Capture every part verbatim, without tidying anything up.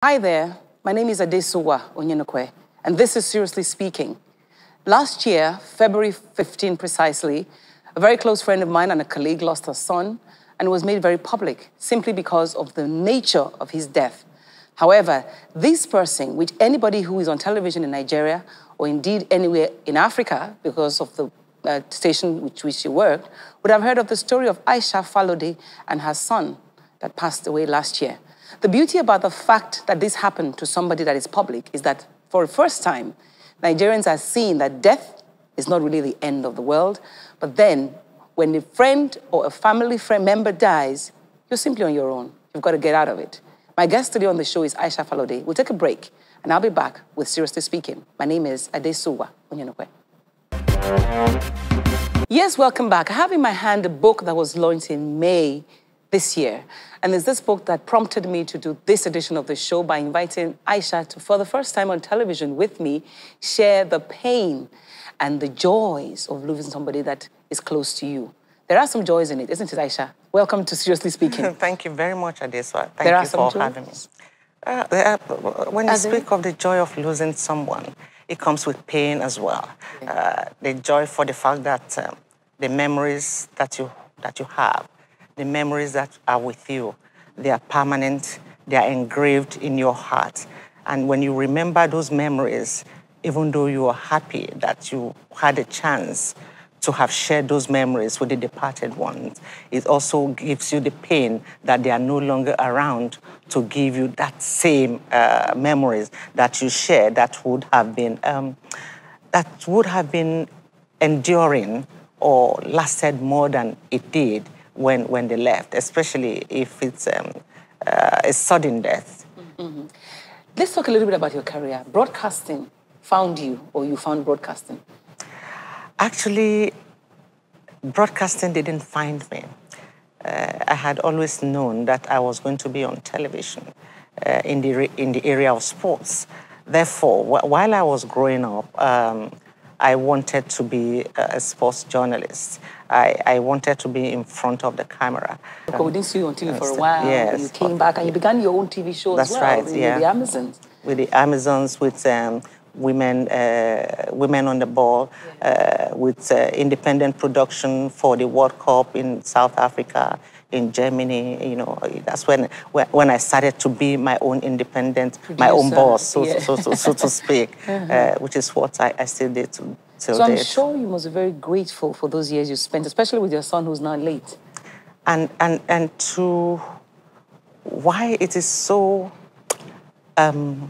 Hi there, my name is Adesuwa, and this is Seriously Speaking. Last year, February fifteenth precisely, a very close friend of mine and a colleague lost her son, and it was made very public simply because of the nature of his death. However, this person, which anybody who is on television in Nigeria, or indeed anywhere in Africa, because of the uh, station which, which she worked, would have heard of the story of Aisha Falode and her son that passed away last year. The beauty about the fact that this happened to somebody that is public is that for the first time, Nigerians are seeing that death is not really the end of the world, but then when a friend or a family friend member dies, you're simply on your own. You've got to get out of it. My guest today on the show is Aisha Falode. We'll take a break, and I'll be back with Seriously Speaking. My name is Adesuwa. Yes, welcome back. I have in my hand a book that was launched in May this year. And it's this book that prompted me to do this edition of the show by inviting Aisha to, for the first time on television with me, share the pain and the joys of losing somebody that is close to you. There are some joys in it, isn't it, Aisha? Welcome to Seriously Speaking. Thank you very much, Adesuwa. Thank there you for having me. Uh, are, when you as speak in? of the joy of losing someone, it comes with pain as well. Yeah. Uh, the joy for the fact that um, the memories that you, that you have, the memories that are with you, they are permanent, they are engraved in your heart. And when you remember those memories, even though you are happy that you had a chance to have shared those memories with the departed ones, it also gives you the pain that they are no longer around to give you that same uh, memories that you share that would have been, um, that would have been enduring or lasted more than it did when, when they left, especially if it's um, uh, a sudden death. Mm-hmm. Let's talk a little bit about your career. Broadcasting found you, or you found broadcasting? Actually, broadcasting didn't find me. Uh, I had always known that I was going to be on television uh, in, the, in the area of sports. Therefore, wh while I was growing up, um, I wanted to be a sports journalist. I, I wanted to be in front of the camera. Okay, we didn't see you on T V for a while. Yes. You came back and you began your own T V show That's as well. right, with yeah. the Amazons. With the Amazons, with um, women, uh, women on the ball, yeah. uh, with uh, independent production for the World Cup in South Africa, in Germany. You know, that's when when I started to be my own independent, Producer. my own boss, so, yeah. so, so, so to speak, uh-huh. uh, which is what I, I still did to, till So I'm date. sure you must be very grateful for those years you spent, especially with your son who's now late. And and and to why it is so. Um,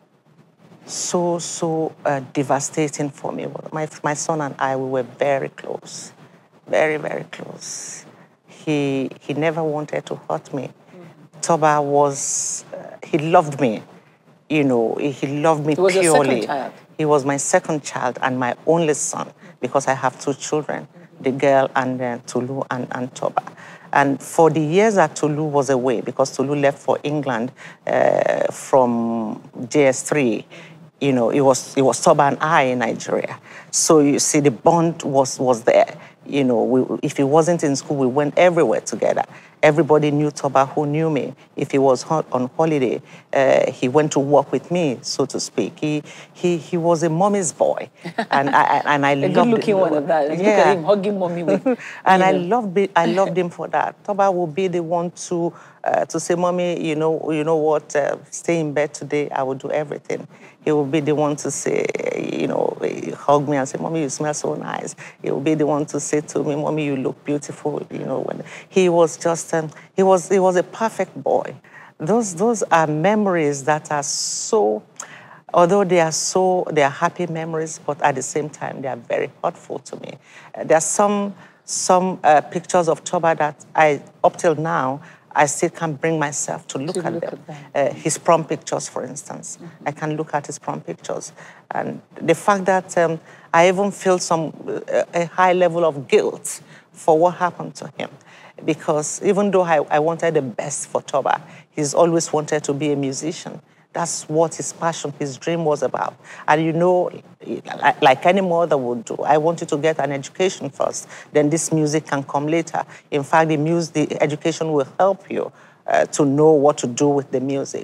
so, so uh, devastating for me. My, my son and I, we were very close, very, very close. He, he never wanted to hurt me. Mm-hmm. Toba was, uh, he loved me, you know, he loved me purely. He was your second child? He was my second child and my only son, because I have two children, mm-hmm. the girl and uh, Tolu and, and Toba. And for the years that Tolu was away, because Tolu left for England uh, from J S three, you know, it was, it was Toba and I in Nigeria. So you see, the bond was, was there. You know, we, if he wasn't in school, we went everywhere together. Everybody knew Toba who knew me. If he was on holiday, uh, he went to work with me, so to speak. He, he, he was a mommy's boy. And I, and I a loved good-looking one of that. Yeah. Look at him hugging mommy with. And I loved, it, I loved him for that. Toba would be the one to, uh, to say, Mommy, you know, you know what, uh, stay in bed today, I will do everything. He will be the one to say, you know, hug me and say, Mommy, you smell so nice. He will be the one to say to me, Mommy, you look beautiful. You know, when he was just, um, he was, he was a perfect boy. Those, those are memories that are so, although they are so, they are happy memories, but at the same time, they are very hurtful to me. Uh, there are some, some uh, pictures of Toba that I, up till now, I still can bring myself to look, to at, look them. at them. Uh, his prom pictures, for instance. Mm-hmm. I can look at his prom pictures. And the fact that um, I even feel some, uh, a high level of guilt for what happened to him. Because even though I, I wanted the best for Toba, he's always wanted to be a musician. That's what his passion, his dream was about. And you know, like any mother would do, I want you to get an education first, then this music can come later. In fact, the, music, the education will help you uh, to know what to do with the music.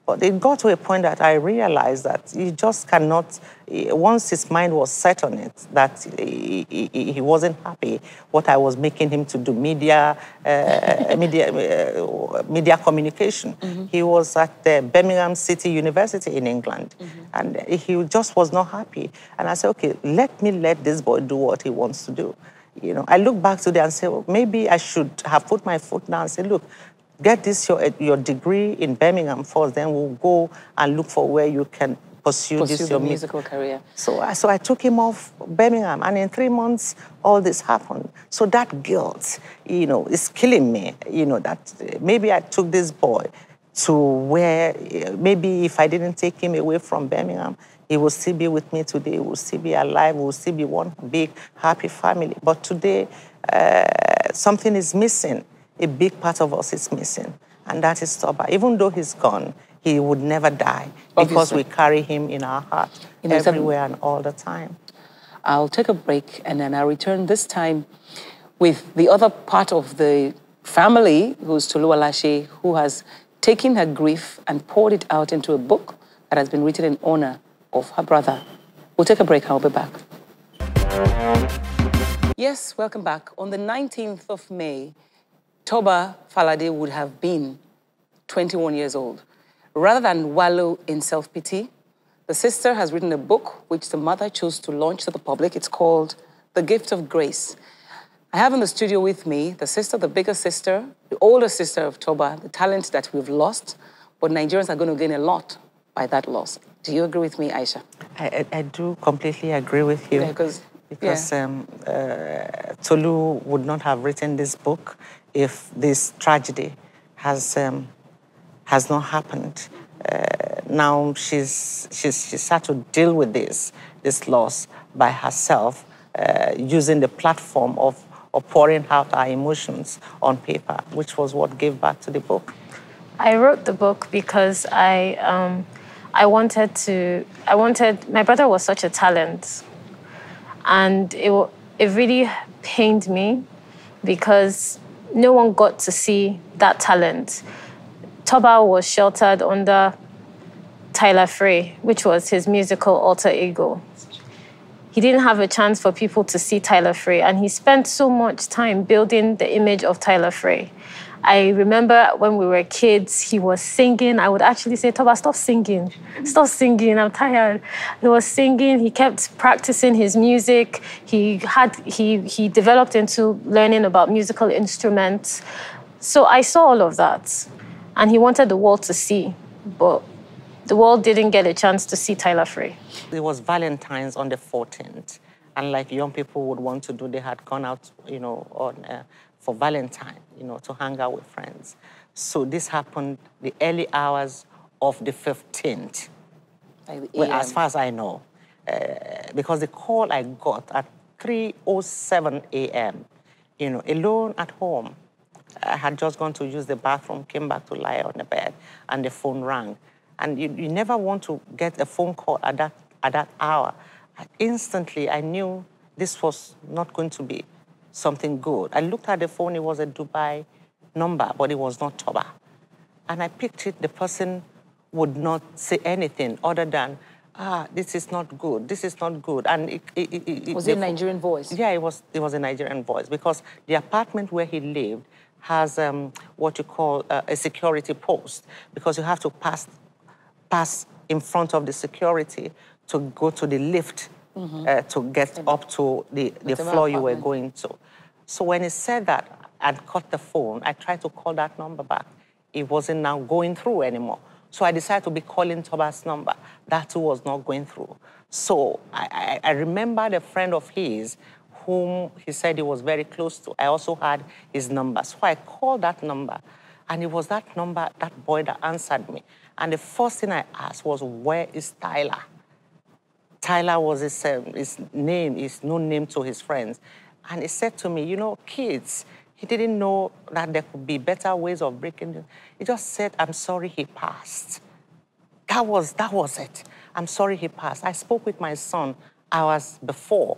But it got to a point that I realized that he just cannot, once his mind was set on it, that he, he, he wasn't happy what I was making him to do, media, uh, media, uh, media communication. Mm-hmm. He was at the Birmingham City University in England, mm-hmm. and he just was not happy. And I said, okay, let me let this boy do what he wants to do. You know, I look back today and say, well, maybe I should have put my foot down and say, look, get this your, your degree in Birmingham first, then we'll go and look for where you can pursue, pursue this your your musical career. So, I, so I took him off Birmingham, and in three months, all this happened. So that guilt, you know, is killing me. You know, that maybe I took this boy to where, maybe if I didn't take him away from Birmingham, he will still be with me today. He will still be alive. We will still be one big, happy family. But today, uh, something is missing. A big part of us is missing, and that is Toba. Even though he's gone, he would never die because Obviously. we carry him in our heart you know, everywhere and all the time. I'll take a break, and then I'll return this time with the other part of the family, who's Tolu Falode, who has taken her grief and poured it out into a book that has been written in honor of her brother. We'll take a break, I'll be back. Yes, welcome back. On the nineteenth of May, Toba Falode would have been twenty-one years old. Rather than wallow in self-pity, the sister has written a book which the mother chose to launch to the public. It's called The Gift of Grace. I have in the studio with me the sister, the bigger sister, the older sister of Toba, the talent that we've lost, but Nigerians are going to gain a lot by that loss. Do you agree with me, Aisha? I, I, I do completely agree with you. Yeah, because because yeah. um, uh, Tolu would not have written this book if this tragedy has um, has not happened. Uh, now she's she's she's had to deal with this this loss by herself, uh, using the platform of of pouring out our emotions on paper, which was what gave birth to the book. I wrote the book because I um, I wanted to I wanted my brother was such a talent, and it it really pained me because no one got to see that talent. Toba was sheltered under Tyler Frey, which was his musical alter ego. He didn't have a chance for people to see Tyler Frey, and he spent so much time building the image of Tyler Frey. I remember when we were kids, he was singing. I would actually say, Toba, stop singing. Stop singing, I'm tired. He was singing, he kept practicing his music. He had he he developed into learning about musical instruments. So I saw all of that. And he wanted the world to see, but the world didn't get a chance to see Tyler Frey. It was Valentine's on the fourteenth, and like young people would want to do, they had gone out, you know, on uh, for Valentine, you know, to hang out with friends. So this happened the early hours of the fifteenth, like well, as far as I know, uh, because the call I got at three oh seven a m, you know, alone at home. I had just gone to use the bathroom, came back to lie on the bed, and the phone rang. And you, you never want to get a phone call at that, at that hour. And instantly, I knew this was not going to be something good. I looked at the phone, it was a Dubai number, but it was not Toba. And I picked it, the person would not say anything other than, ah, this is not good, this is not good. And it, it, it, it was it a Nigerian voice? Yeah, it was, it was a Nigerian voice, because the apartment where he lived has um, what you call uh, a security post, because you have to pass, pass in front of the security to go to the lift mm-hmm. uh, to get yeah. up to the, the floor you were going to. So when he said that, I'd cut the phone, I tried to call that number back. It wasn't now going through anymore. So I decided to be calling Toba's number. That too was not going through. So I, I, I remembered a friend of his whom he said he was very close to. I also had his number. So I called that number, and it was that number, that boy that answered me. And the first thing I asked was, where is Tyler? Tyler was his, um, his name, his known name to his friends. And he said to me, you know, kids, he didn't know that there could be better ways of breaking it. He just said, I'm sorry he passed. That was, that was it. I'm sorry he passed. I spoke with my son hours before.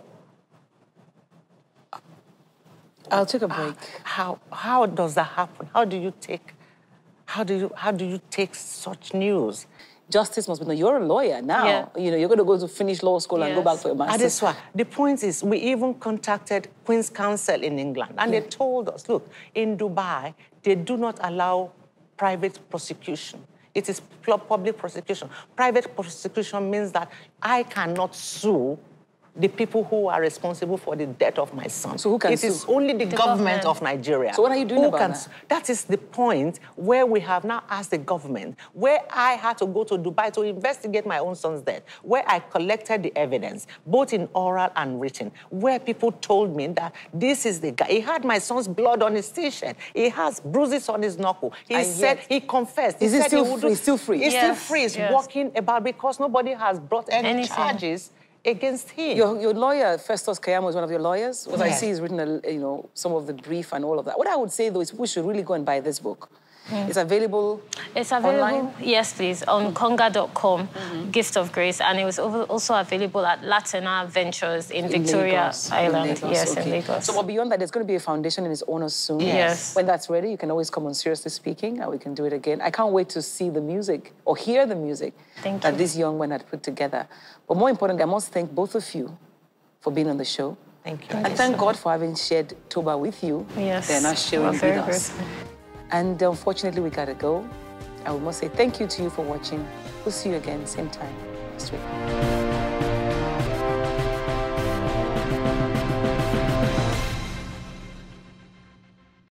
I'll take a break. How, how does that happen? How do you take, How do you, how do you take such news? Justice must be known. You're a lawyer now. Yeah. You know, you're going to go to finish law school and go Yes. back for your master's. Adesuwa, the point is, we even contacted Queen's Counsel in England, and Yeah. they told us, look, in Dubai, they do not allow private prosecution. It is pu- public prosecution. Private prosecution means that I cannot sue the people who are responsible for the death of my son. So who can It is sue? only the, The government, government. of Nigeria. So what are you doing who about can that? su- That is the point where we have now asked the government, where I had to go to Dubai to investigate my own son's death, where I collected the evidence, both in oral and written, where people told me that this is the guy. He had my son's blood on his t-shirt. He has bruises on his knuckle. He And said, yet- he confessed. Is he said still would free? do- He's still free? He's Yes, still free. He's yes. walking about because nobody has brought any Anything. charges against him. Your, your lawyer, Festus Kayamo, is one of your lawyers? Because I Yes. see he's written, a, you know, some of the brief and all of that. What I would say, though, is people should really go and buy this book. It's available It's available, online? yes, please, on conga dot com, Gift of Grace, and it was over- also available at Latina Ventures in, In Victoria Lagos. In Island. Lagos, Yes, okay. in Lagos. So, but beyond that, there's going to be a foundation in its owners soon. Yes. When that's ready, you can always come on Seriously Speaking, and we can do it again. I can't wait to see the music or hear the music Thank that you. these young men had put together. But more importantly, I must thank both of you for being on the show. Thank you. And thank God for having shared Toba with you. Yes, They're not sharing we're with very us. grateful. And unfortunately, we gotta go. I must say thank you to you for watching. We'll see you again, same time next week.